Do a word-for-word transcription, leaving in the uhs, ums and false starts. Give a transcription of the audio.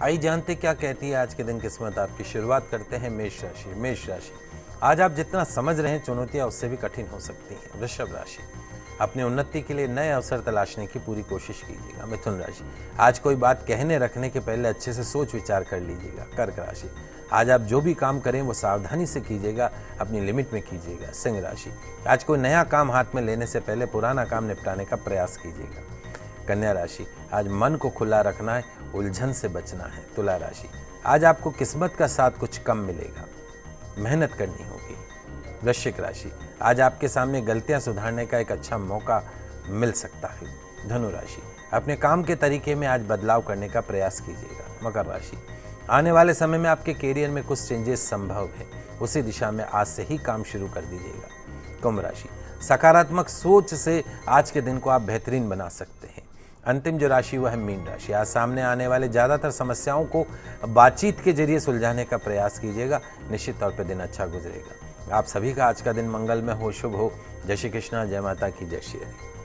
आई जानते क्या कहती है आज के दिन किस्मत आपकी। शुरुआत करते हैं मेष राशि। मेष राशि, आज आप जितना समझ रहे हैं चुनौतियां उससे भी कठिन हो सकती हैं। वृषभ राशि, अपनी उन्नति के लिए नए अवसर तलाशने की पूरी कोशिश कीजिएगा। मिथुन राशि, आज कोई बात कहने रखने के पहले अच्छे से सोच विचार कर लीजिएगा। कर्क राशि, आज आप जो भी काम करें वो सावधानी से कीजिएगा, अपनी लिमिट में कीजिएगा। सिंह राशि, आज कोई नया काम हाथ में लेने से पहले पुराना काम निपटाने का प्रयास कीजिएगा। कन्या राशि, आज मन को खुला रखना है, उलझन से बचना है। तुला राशि, आज आपको किस्मत का साथ कुछ कम मिलेगा, मेहनत करनी होगी। वृश्चिक राशि, आज आपके सामने गलतियां सुधारने का एक अच्छा मौका मिल सकता है। धनु राशि, अपने काम के तरीके में आज बदलाव करने का प्रयास कीजिएगा। मकर राशि, आने वाले समय में आपके कैरियर में कुछ चेंजेस संभव है, उसी दिशा में आज से ही काम शुरू कर दीजिएगा। कुंभ राशि, सकारात्मक सोच से आज के दिन को आप बेहतरीन बना सकते हैं। अंतिम जो राशि वह है मीन राशि, आज सामने आने वाले ज़्यादातर समस्याओं को बातचीत के जरिए सुलझाने का प्रयास कीजिएगा, निश्चित तौर पर दिन अच्छा गुजरेगा। आप सभी का आज का दिन मंगलमय हो, शुभ हो। जय श्री कृष्णा, जय माता की, जय श्री हरि।